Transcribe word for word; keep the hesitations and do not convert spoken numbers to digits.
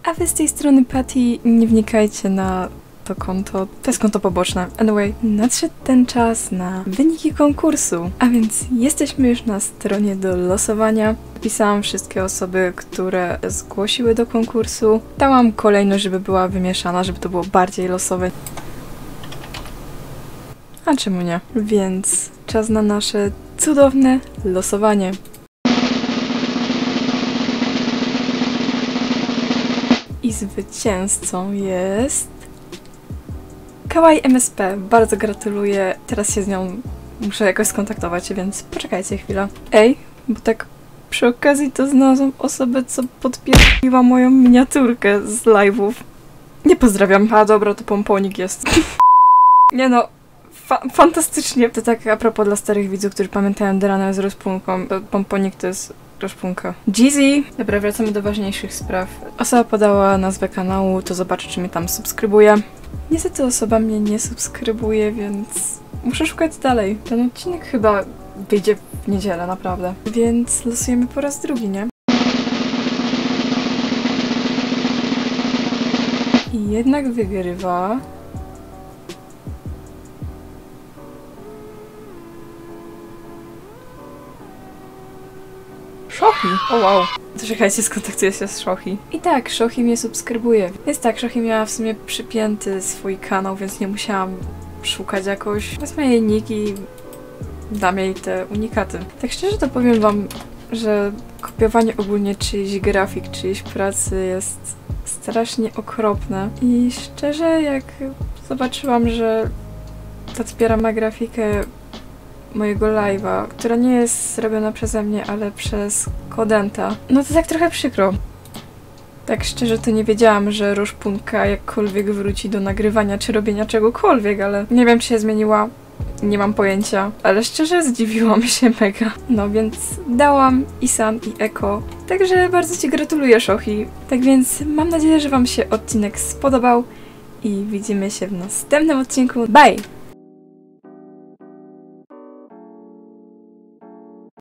A wy z tej strony Patty, nie wnikajcie na to konto, to jest konto poboczne. Anyway, nadszedł ten czas na wyniki konkursu, a więc jesteśmy już na stronie do losowania. Wpisałam wszystkie osoby, które zgłosiły do konkursu. Dałam kolejność, żeby była wymieszana, żeby to było bardziej losowe. A czemu nie? Więc czas na nasze cudowne losowanie. I zwycięzcą jest Kawaii M S P. Bardzo gratuluję. Teraz się z nią muszę jakoś skontaktować, więc poczekajcie chwilę. Ej, bo tak przy okazji to znalazłam osobę, co podpierdoliła moją miniaturkę z live'ów. Nie pozdrawiam. A dobra, to pomponik jest. Nie no, fa fantastycznie. To tak a propos dla starych widzów, którzy pamiętają Derana z rozpunką. Pomponik to jest rozpunka. Jeezy! Dobra, wracamy do ważniejszych spraw. Osoba podała nazwę kanału, to zobaczę, czy mnie tam subskrybuje. Niestety osoba mnie nie subskrybuje, więc muszę szukać dalej. Ten odcinek chyba wyjdzie w niedzielę, naprawdę. Więc losujemy po raz drugi, nie? I jednak wygrywa... Shohi! O wow! To czekajcie, skontaktuję się z Shohi. I tak, Shohi mnie subskrybuje. Jest tak, Shohi miała w sumie przypięty swój kanał, więc nie musiałam szukać jakoś. Wezmę jej nick i dam jej te unikaty. Tak szczerze to powiem wam, że kopiowanie ogólnie czyjś grafik, czyjś pracy jest strasznie okropne. I szczerze, jak zobaczyłam, że Tacpiera ma grafikę mojego live'a, która nie jest zrobiona przeze mnie, ale przez Kodenta. No to tak trochę przykro. Tak szczerze to nie wiedziałam, że Roszpunka jakkolwiek wróci do nagrywania czy robienia czegokolwiek, ale nie wiem, czy się zmieniła. Nie mam pojęcia, ale szczerze zdziwiłam się mega. No więc dałam Isan i Eko. Także bardzo ci gratuluję, Shohi. Tak więc mam nadzieję, że wam się odcinek spodobał i widzimy się w następnym odcinku. Bye!